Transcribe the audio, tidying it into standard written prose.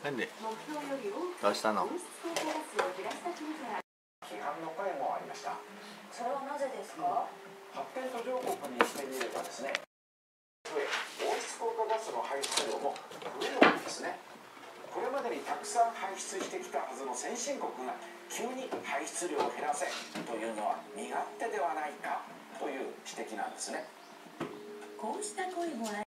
なんでどうしたの？ 批判の声もありました。 それはなぜですか？ 発展途上国にしてみればですね、温室効果ガスの排出量も増えるわけですね。これまでにたくさん排出してきたはずの先進国が急に排出量を減らせというのは身勝手ではないかという指摘なんですね。 こうした声もあり